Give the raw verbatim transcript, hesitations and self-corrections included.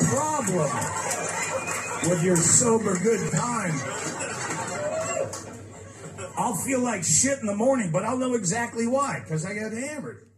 problem with your sober good time. I'll feel like shit in the morning, but I'll know exactly why, because I got hammered.